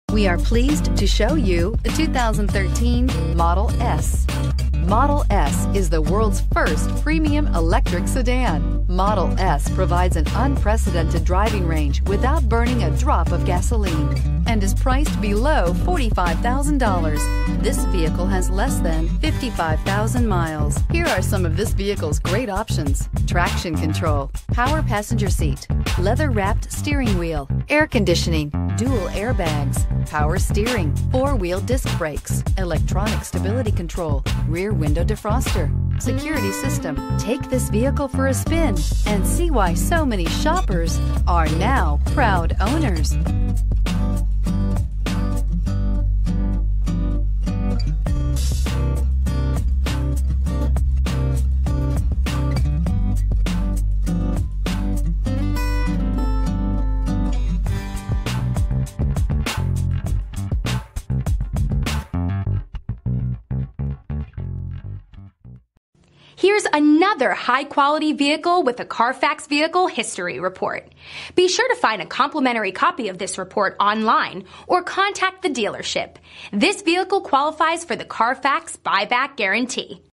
We are pleased to show you the 2013 Model S. Model S is the world's first premium electric sedan. Model S provides an unprecedented driving range without burning a drop of gasoline and is priced below $45,000. This vehicle has less than 55,000 miles. Here are some of this vehicle's great options: traction control, power passenger seat, leather-wrapped steering wheel, air conditioning, dual airbags, power steering, four-wheel disc brakes, electronic stability control, rear window defroster, security system. Take this vehicle for a spin and see why so many shoppers are now proud owners. Here's another high-quality vehicle with a Carfax Vehicle History Report. Be sure to find a complimentary copy of this report online or contact the dealership. This vehicle qualifies for the Carfax Buyback Guarantee.